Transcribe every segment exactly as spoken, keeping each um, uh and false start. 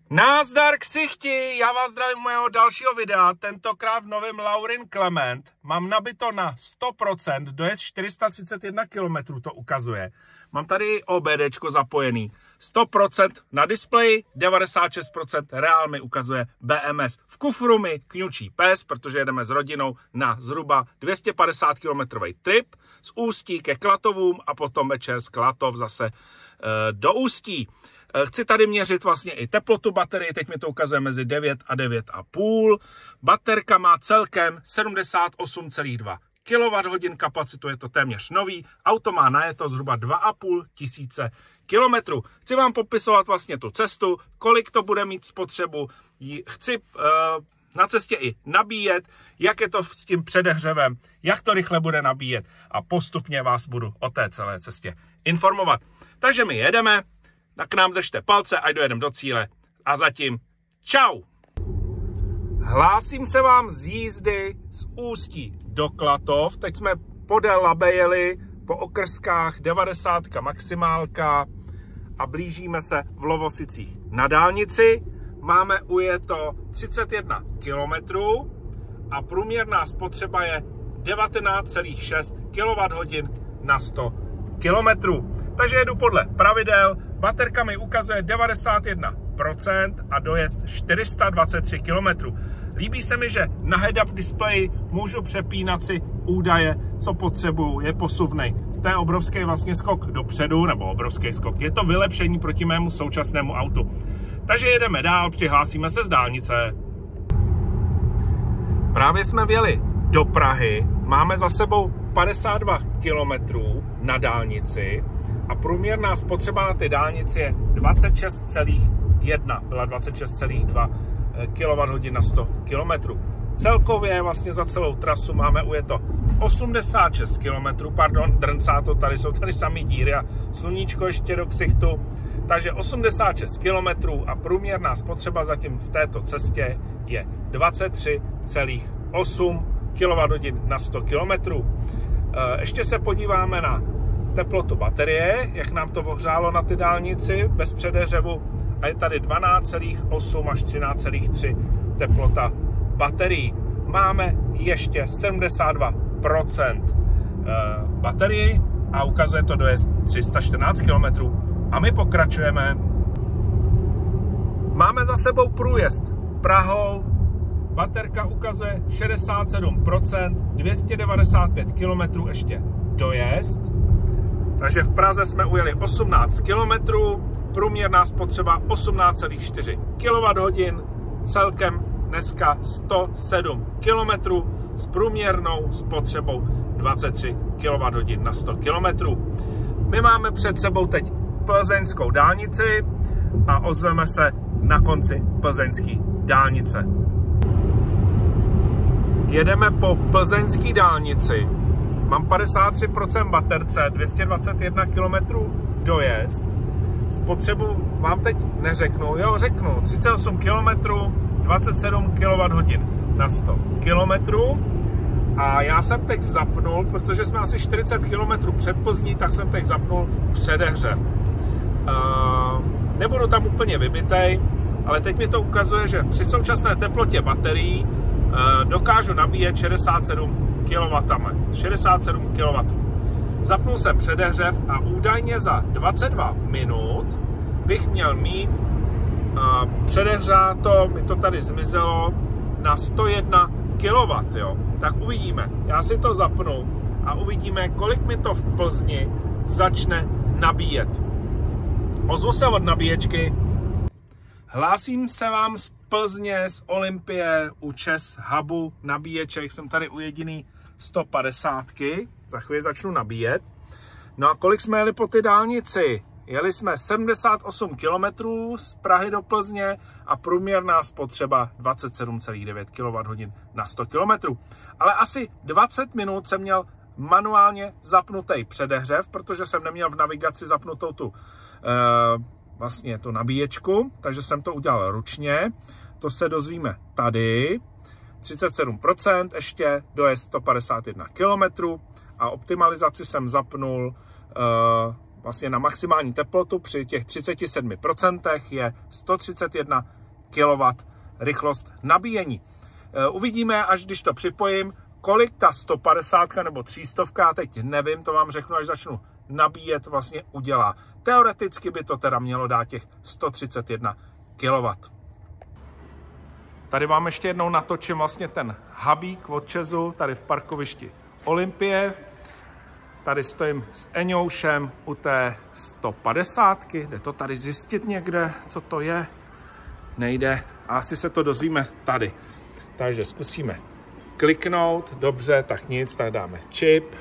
Nazdar ksichti, já vás zdravím u mého dalšího videa, tentokrát v novém Laurin Clement. Mám nabito na sto procent, dojezd čtyři sta třicet jedna kilometrů to ukazuje. Mám tady OBDčko zapojený, sto procent na displeji, devadesát šest procent reál mi ukazuje B M S. V kufru mi kňučí pes, protože jedeme s rodinou na zhruba dvě stě padesát kilometrový trip z Ústí ke Klatovům a potom večer z Klatov zase e, do Ústí. Chci tady měřit vlastně i teplotu baterie, teď mi to ukazuje mezi devět a devět a půl. Baterka má celkem sedmdesát osm celá dva kilowatthodin kapacitu, je to téměř nový. Auto má najeto zhruba dva a půl tisíce kilometrů. Chci vám popisovat vlastně tu cestu, kolik to bude mít spotřebu. Chci uh, na cestě i nabíjet, jak je to s tím předehřevem, jak to rychle bude nabíjet a postupně vás budu o té celé cestě informovat. Takže my jedeme. Tak nám držte palce, ať dojedeme do cíle. A zatím čau! Hlásím se vám z jízdy z Ústí do Klatov. Teď jsme podél Labe jeli po okrskách, devadesátka maximálka a blížíme se v Lovosicích na dálnici. Máme ujeto třicet jedna kilometrů a průměrná spotřeba je devatenáct celá šest kilowatthodin na sto kilometrů. Takže jedu podle pravidel, baterka mi ukazuje devadesát jedna procent a dojezd čtyři sta dvacet tři kilometrů. Líbí se mi, že na head-up displeji můžu přepínat si údaje, co potřebuju, je posuvnej. To je obrovský vlastně skok dopředu, nebo obrovský skok. Je to vylepšení proti mému současnému autu. Takže jedeme dál, přihlásíme se z dálnice. Právě jsme vjeli do Prahy, máme za sebou padesát dva kilometrů na dálnici a průměrná spotřeba na té dálnici je dvacet šest celá jedna, byla dvacet šest celá dva kilowatthodin na sto kilometrů. Celkově vlastně za celou trasu máme ujeto osmdesát šest kilometrů, pardon, drncá to, tady jsou tady samý díry a sluníčko ještě do ksichtu, takže osmdesát šest kilometrů a průměrná spotřeba zatím v této cestě je dvacet tři celá osm kilowatthodin na sto kilometrů. Ještě se podíváme na teplotu baterie, jak nám to ohřálo na ty dálnici bez předehřevu a je tady dvanáct celá osm až třináct celá tři teplota baterií. Máme ještě sedmdesát dva procent baterii a ukazuje to dojezd tři sta čtrnáct kilometrů a my pokračujeme. Máme za sebou průjezd Prahou, baterka ukazuje šedesát sedm procent, dvě stě devadesát pět kilometrů ještě dojezd. Takže v Praze jsme ujeli osmnáct kilometrů, průměrná spotřeba osmnáct celá čtyři kilowatthodin, celkem dneska sto sedm kilometrů s průměrnou spotřebou dvacet tři kilowatthodin na sto kilometrů. My máme před sebou teď plzeňskou dálnici a ozveme se na konci plzeňské dálnice. Jedeme po plzeňské dálnici. Mám padesát tři procent baterce, dvě stě dvacet jedna kilometrů dojezd. Spotřebu vám teď neřeknu, jo řeknu, třicet osm kilometrů, dvacet sedm kilowatthodin na sto kilometrů. A já jsem teď zapnul, protože jsme asi čtyřicet kilometrů před Plzní, tak jsem teď zapnul předehřev. Uh, nebudu tam úplně vybitej, ale teď mi to ukazuje, že při současné teplotě baterií uh, dokážu nabíjet šedesát sedm kilowattů. šedesát sedm kilowattů. Zapnul jsem předehřev a údajně za dvacet dva minut bych měl mít uh, předehřáto, mi to tady zmizelo, na sto jedna kilowattů. Jo. Tak uvidíme. Já si to zapnu a uvidíme, kolik mi to v Plzni začne nabíjet. Ozvu se od nabíječky. Hlásím se vám z Plzně, z Olympie, u ČES hubu nabíječek. Jsem tady u jediný sto padesát. Za chvíli začnu nabíjet. No a kolik jsme jeli po ty dálnici? Jeli jsme sedmdesát osm kilometrů z Prahy do Plzně a průměrná spotřeba dvacet sedm celá devět kilowatthodin na sto kilometrů. Ale asi dvacet minut jsem měl manuálně zapnutý předehřev, protože jsem neměl v navigaci zapnutou tu e, vlastně tu nabíječku, takže jsem to udělal ručně. To se dozvíme tady. třicet sedm procent ještě, dojezd sto padesát jedna kilometrů a optimalizaci jsem zapnul e, vlastně na maximální teplotu při těch třiceti sedmi procentech je sto třicet jedna kilowattů rychlost nabíjení. Uvidíme, až když to připojím, kolik ta sto padesát nebo třista, teď nevím, to vám řeknu, až začnu nabíjet, vlastně udělá. Teoreticky by to teda mělo dát těch sto třicet jedna kilowattů. Tady vám ještě jednou natočím vlastně ten hubík od ČEZu, tady v parkovišti Olympie. Tady stojím s Eňoušem u té sto padesát. Jde to tady zjistit někde, co to je? Nejde. A asi se to dozvíme tady. Takže zkusíme kliknout. Dobře, tak nic, tak dáme čip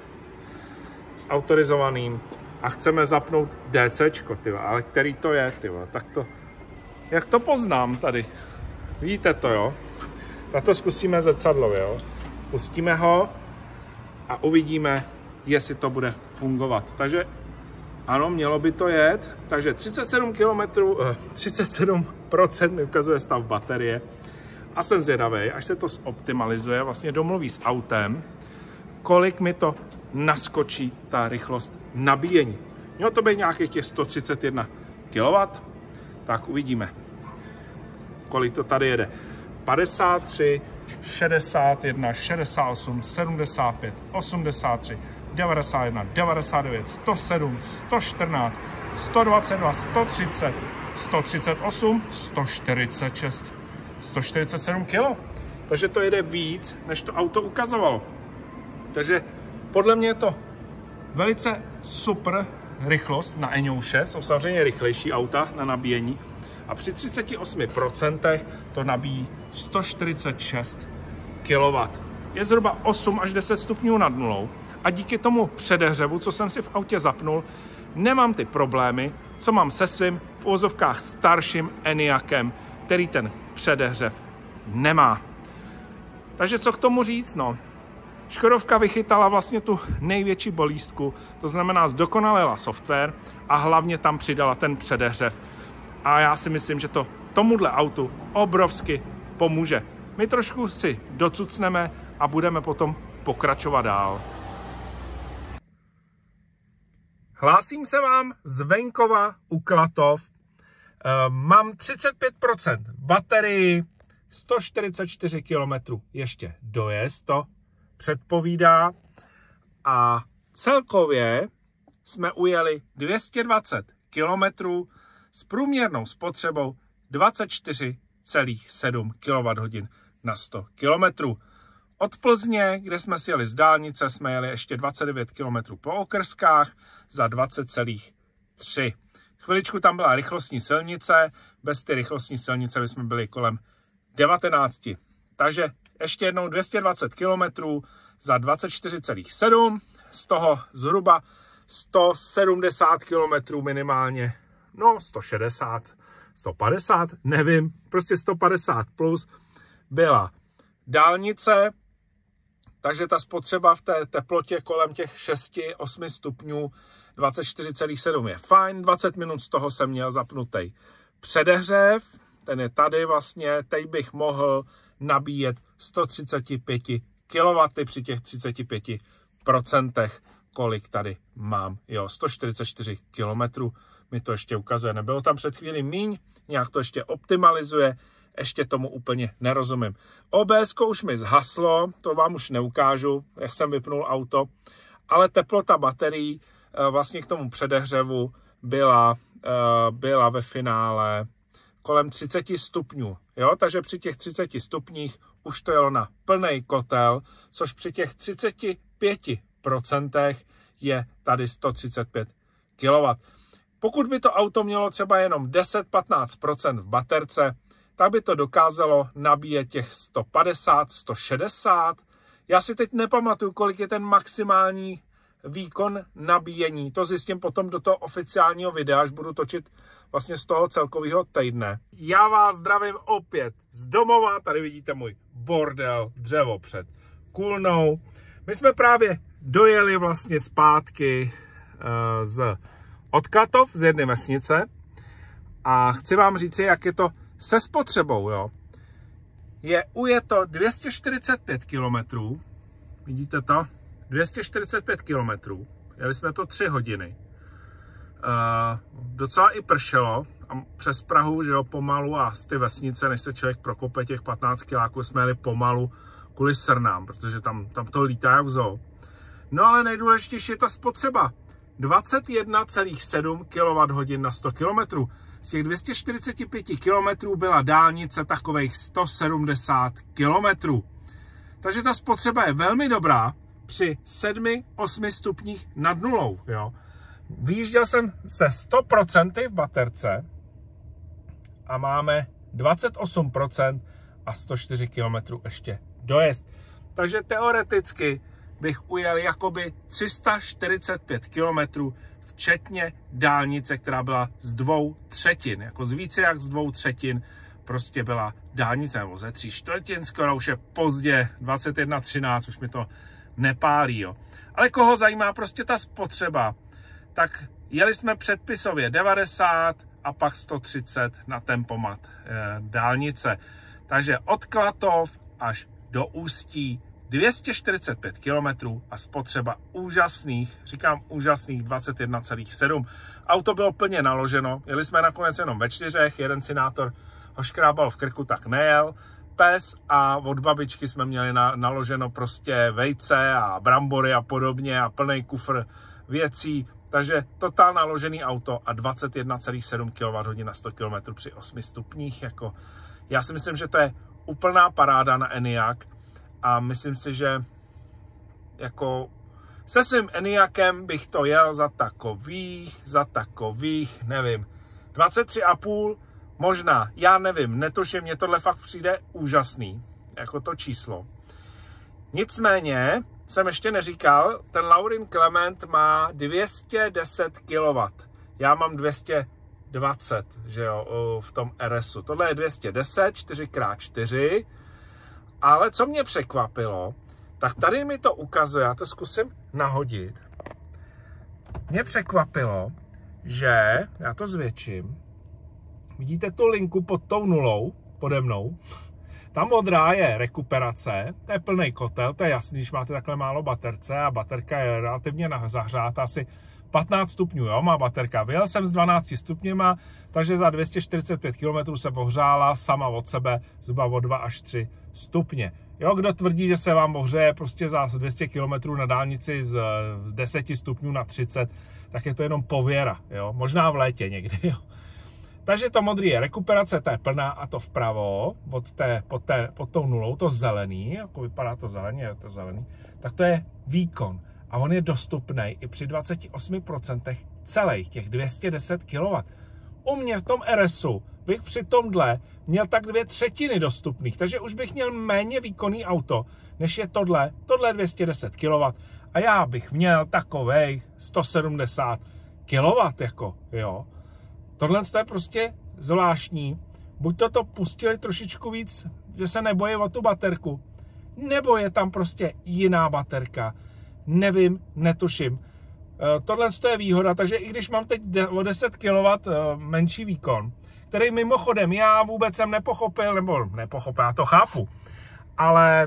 s autorizovaným a chceme zapnout DCčko, tyva. Ale který to je, tyva? Tak to, jak to poznám tady? Vidíte to, jo? Tak to zkusíme zrcadlově, jo? Pustíme ho a uvidíme, jestli to bude fungovat. Takže ano, mělo by to jet. Takže třicet sedm kilometrů, třicet sedm procent mi ukazuje stav baterie. A jsem zvědavý, až se to zoptimalizuje, vlastně domluví s autem, kolik mi to naskočí ta rychlost nabíjení. Mělo to být nějakých těch sto třicet jedna kilowattů, tak uvidíme, kolik to tady jede. padesát tři, šedesát jedna, šedesát osm, sedmdesát pět, osmdesát tři, devadesát jedna, devadesát devět, sto sedm, sto čtrnáct, sto dvacet dva, sto třicet, sto třicet osm, sto čtyřicet šest, sto čtyřicet sedm kilo. Takže to jede víc, než to auto ukazovalo. Takže podle mě je to velice super rychlost na Eňouše. Jsou samozřejmě rychlejší auta na nabíjení. A při třiceti osmi procentech to nabíjí sto čtyřicet šest kilowattů. Je zhruba osm až deset stupňů nad nulou. A díky tomu předehřevu, co jsem si v autě zapnul, nemám ty problémy, co mám se svým v uvozovkách starším Enyaqem, který ten předehřev nemá. Takže co k tomu říct? No, Škodovka vychytala vlastně tu největší bolístku, to znamená zdokonalila software a hlavně tam přidala ten předehřev. A já si myslím, že to tomuhle autu obrovsky pomůže. My trošku si docucneme a budeme potom pokračovat dál. Hlásím se vám z venkova u Klatov. Mám třicet pět procent baterii, sto čtyřicet čtyři kilometrů ještě dojezd to předpovídá a celkově jsme ujeli dvě stě dvacet kilometrů s průměrnou spotřebou dvacet čtyři celá sedm kilowatthodin na sto kilometrů. Od Plzně, kde jsme si jeli z dálnice, jsme jeli ještě dvacet devět kilometrů po okrskách za dvacet celá tři. Chviličku tam byla rychlostní silnice, bez ty rychlostní silnice bychom byli kolem devatenáct. Takže ještě jednou dvě stě dvacet kilometrů za dvacet čtyři celá sedm, z toho zhruba sto sedmdesát kilometrů minimálně, no sto šedesát, sto padesát, nevím, prostě sto padesát plus byla dálnice, takže ta spotřeba v té teplotě kolem těch šest osm stupňů dvacet čtyři celá sedm je fajn, dvacet minut z toho jsem měl zapnutý předehřev, ten je tady vlastně, teď bych mohl nabíjet sto třicet pět kilowattů při těch třiceti pěti procentech, kolik tady mám, jo, sto čtyřicet čtyři kilometrů mi to ještě ukazuje, nebylo tam před chvíli míň, nějak to ještě optimalizuje, ještě tomu úplně nerozumím. O bé esko už mi zhaslo, to vám už neukážu, jak jsem vypnul auto, ale teplota baterií vlastně k tomu předehřevu byla, byla ve finále kolem třicet stupňů. Jo? Takže při těch třiceti stupních už to jelo na plný kotel, což při těch třiceti pěti procentech je tady sto třicet pět kilowattů. Pokud by to auto mělo třeba jenom deset až patnáct procent v baterce, tak by to dokázalo nabíjet těch sto padesát až sto šedesát. Já si teď nepamatuju, kolik je ten maximální výkon nabíjení. To zjistím potom do toho oficiálního videa, až budu točit vlastně z toho celkového týdne. Já vás zdravím opět z domova. Tady vidíte můj bordel, dřevo před kůlnou. My jsme právě dojeli vlastně zpátky uh, z od Klatov, z jedné vesnice. A chci vám říct, jak je to se spotřebou. Jo. Je ujeto dvě stě čtyřicet pět kilometrů. Vidíte to? dvě stě čtyřicet pět kilometrů. Jeli jsme to tři hodiny. docela i pršelo, a přes Prahu, že jo, pomalu a z ty vesnice, než se člověk prokope těch patnáct kiláků, jsme jeli pomalu kvůli srnám, protože tam, tam to lítá jak v zoo. No ale nejdůležitější je ta spotřeba. dvacet jedna celá sedm kilowatthodin na sto kilometrů. Z těch dvě stě čtyřicet pět kilometrů byla dálnice takových sto sedmdesát kilometrů. Takže ta spotřeba je velmi dobrá při sedmi osmi stupních nad nulou. Jo. Vyjížděl jsem se sto procent v baterce a máme dvacet osm procent a sto čtyři kilometrů ještě dojezd. Takže teoreticky bych ujel jakoby tři sta čtyřicet pět kilometrů, včetně dálnice, která byla z dvou třetin. Jako z více jak z dvou třetin prostě byla dálnice, nebo ze tří čtvrtin, skoro už je pozdě, dvacet jedna třináct, už mi to nepálí. Jo. Ale koho zajímá prostě ta spotřeba, tak jeli jsme předpisově devadesát a pak sto třicet na tempomat e, dálnice. Takže od Klatov až do Ústí dvě stě čtyřicet pět kilometrů a spotřeba úžasných, říkám úžasných dvacet jedna celá sedm. Auto bylo plně naloženo, jeli jsme nakonec jenom ve čtyřech, jeden synátor ho škrábal v krku, tak nejel. Pes a od babičky jsme měli na, naloženo prostě vejce a brambory a podobně a plný kufr věcí. Takže totál naložený auto a dvacet jedna celá sedm kilowatthodin na sto kilometrů při osmi stupních. Jako, já si myslím, že to je úplná paráda na Enyaq a myslím si, že jako se svým Enyaqem bych to jel za takových, za takových, nevím, dvacet tři a půl, možná, já nevím, netuším, mně tohle fakt přijde úžasný, jako to číslo. Nicméně, jsem ještě neříkal, ten Laurin Clement má dvě stě deset kilowattů, já mám dvě stě dvacet, že jo, v tom R S u. Tohle je dvě stě deset, čtyři krát čtyři, ale co mě překvapilo, tak tady mi to ukazuje, já to zkusím nahodit. Mě překvapilo, že, já to zvětším, vidíte tu linku pod tou nulou, pode mnou, ta modrá je rekuperace, to je plný kotel, to je jasný, když máte takhle málo baterce a baterka je relativně zahřátá, asi patnáct stupňů, jo, má baterka. Vyjel jsem s dvanácti stupněma, takže za dvě stě čtyřicet pět kilometrů se ohřála sama od sebe zhruba o dva až tři stupně. Jo, kdo tvrdí, že se vám ohřeje prostě za dvě stě kilometrů na dálnici z deseti stupňů na třicet, tak je to jenom pověra, jo, možná v létě někdy, jo. Takže to modrý je rekuperace, to je plná a to vpravo, od té, pod, té, pod tou nulou, to zelený, jako vypadá to zelený, je to zelený, tak to je výkon. A on je dostupný i při dvaceti osmi procentech celých těch dvě stě deset kilowattů. U mě v tom R S u bych při tomhle měl tak dvě třetiny dostupných, takže už bych měl méně výkonný auto, než je tohle, tohle dvě stě deset kilowattů. A já bych měl takovej sto sedmdesát kilowattů, jako, jo. Tohle je prostě zvláštní. Buď to to pustili trošičku víc, že se nebojí o tu baterku, nebo je tam prostě jiná baterka. Nevím, netuším. Tohle je výhoda, takže i když mám teď o deset kilowattů menší výkon, který mimochodem já vůbec jsem nepochopil, nebo nepochopil, já to chápu, ale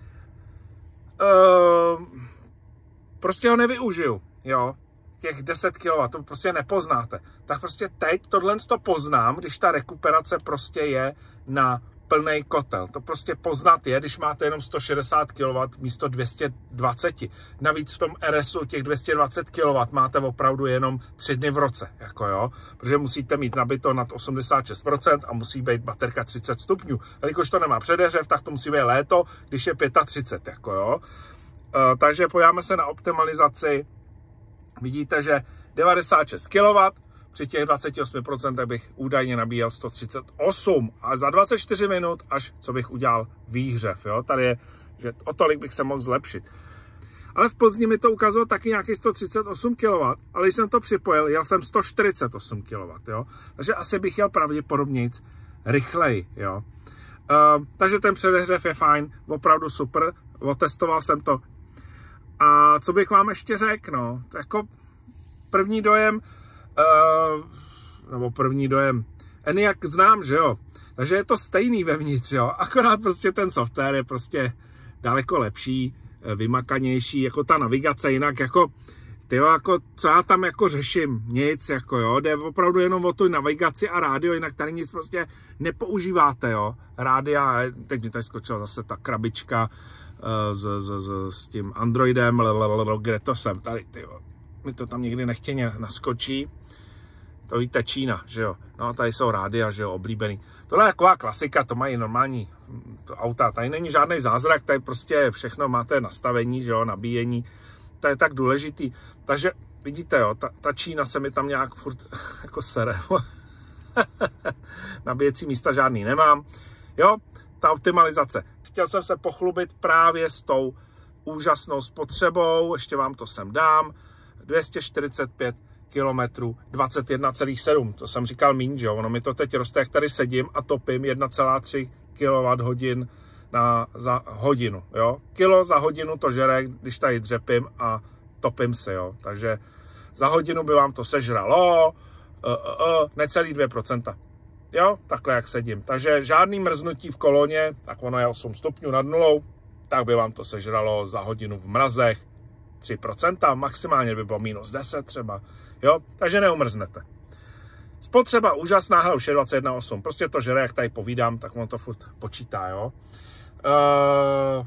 uh, prostě ho nevyužiju, jo. Těch deset kilowattů, to prostě nepoznáte. Tak prostě teď tohle to poznám, když ta rekuperace prostě je na plný kotel. To prostě poznat je, když máte jenom sto šedesát kilowattů místo dvě stě dvacet. Navíc v tom R S u těch dvě stě dvacet kilowattů máte opravdu jenom tři dny v roce, jako jo, protože musíte mít nabito nad osmdesát šest procent a musí být baterka třicet stupňů. Jelikož to nemá předehřev, tak to musí být léto, když je třicet pět, jako jo. E, takže pojáme se na optimalizaci. Vidíte, že devadesát šest kilowattů, při těch dvaceti osmi procentech bych údajně nabíjel sto třicet osm a za dvacet čtyři minut, až co bych udělal výhřev, jo, tady je, že o tolik bych se mohl zlepšit. Ale v Plzni mi to ukazalo taky nějaký sto třicet osm kilowattů, ale když jsem to připojil, jel jsem sto čtyřicet osm kilowattů, jo, takže asi bych jel pravděpodobně rychleji, jo. Uh, takže ten předehřev je fajn, opravdu super, otestoval jsem to. A co bych vám ještě řekl, no, jako první dojem, uh, nebo první dojem, Enyaq znám, že jo, takže je to stejný vevnitř, jo, akorát prostě ten software je prostě daleko lepší, vymakanější, jako ta navigace, jinak jako tyjo, jako, co já tam jako řeším? Nic, jako jo, jde opravdu jenom o tu navigaci a rádio, jinak tady nic prostě nepoužíváte, jo. Rádia, teď mi tady skočila zase ta krabička uh, s, s, s, s tím Androidem, kde to jsem, tady, tyjo, mi to tam někdy nechtěně naskočí. To víte, Čína, že jo, no tady jsou rádia, že jo, oblíbený. Tohle je taková klasika, to mají normální to auta, tady není žádný zázrak, tady prostě všechno máte nastavení, že jo, nabíjení. To je tak důležitý. Takže vidíte, jo, ta, ta Čína se mi tam nějak furt jako sere. Nabíjecí místa žádný nemám. Jo, ta optimalizace. Chtěl jsem se pochlubit právě s tou úžasnou spotřebou, ještě vám to sem dám, dvě stě čtyřicet pět kilometrů, dvacet jedna celá sedm. To jsem říkal míň, že jo, ono mi to teď roste, jak tady sedím a topím jedna celá tři kilowatthodin na, za hodinu, jo. Kilo za hodinu to žere, když tady dřepím a topím si, jo. Takže za hodinu by vám to sežralo, uh, uh, uh, necelý dvě procenta. Jo, takhle jak sedím. Takže žádný mrznutí v koloně, tak ono je osm stupňů nad nulou, tak by vám to sežralo za hodinu v mrazech tři procenta, maximálně by bylo minus deset třeba, jo. Takže neumrznete. Spotřeba úžasná, hele, už je dvacet jedna celá osm. Prostě to žere, jak tady povídám, tak on to furt počítá, jo. Uh,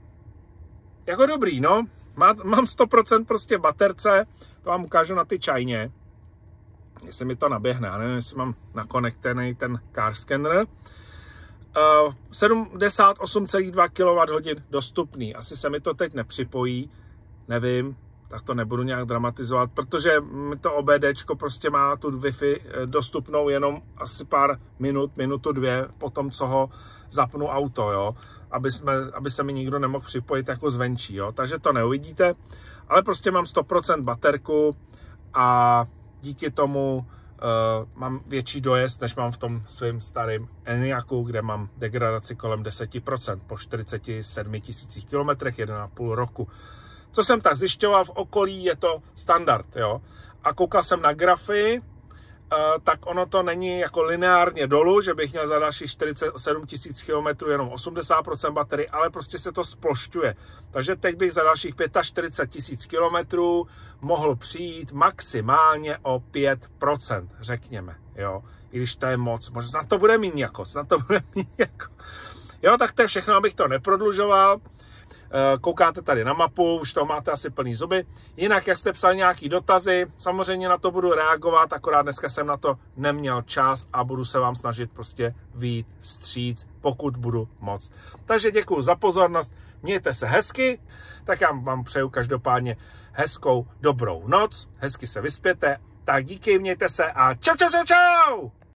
jako dobrý, no. Má, mám sto procent prostě v baterce, to vám ukážu na ty čajně, jestli mi to naběhne, já nevím, jestli mám nakonektený ten car scanner. Uh, sedmdesát osm celá dva kilowatthodin dostupný, asi se mi to teď nepřipojí, nevím, tak to nebudu nějak dramatizovat, protože mi to OBDčko prostě má tu Wi-Fi dostupnou jenom asi pár minut, minutu dvě po tom, co ho zapnu auto, jo, aby, jsme, aby se mi nikdo nemohl připojit jako zvenčí, jo, takže to neuvidíte, ale prostě mám sto procent baterku a díky tomu uh, mám větší dojezd, než mám v tom svým starým Enyaqu, kde mám degradaci kolem deset procent po čtyřiceti sedmi tisících kilometrech, jeden a půl roku. Co jsem tak zjišťoval, v okolí je to standard, jo. A koukal jsem na grafy, tak ono to není jako lineárně dolů, že bych měl za další čtyřicet sedm tisíc kilometrů jenom osmdesát procent baterie, ale prostě se to splošťuje. Takže teď bych za dalších čtyřicet pět tisíc kilometrů mohl přijít maximálně o pět procent, řekněme, jo. I když to je moc, možná snad to bude míň jako, snad to bude míň jako. Jo, tak to je všechno, abych to neprodlužoval. Koukáte tady na mapu, už toho máte asi plný zuby. Jinak, jak jste psali nějaký dotazy, samozřejmě na to budu reagovat, akorát dneska jsem na to neměl čas a budu se vám snažit prostě vyjít vstříc, pokud budu moc. Takže děkuji za pozornost, mějte se hezky, tak já vám přeju každopádně hezkou dobrou noc, hezky se vyspěte, tak díky, mějte se a čau, čau, čau, čau!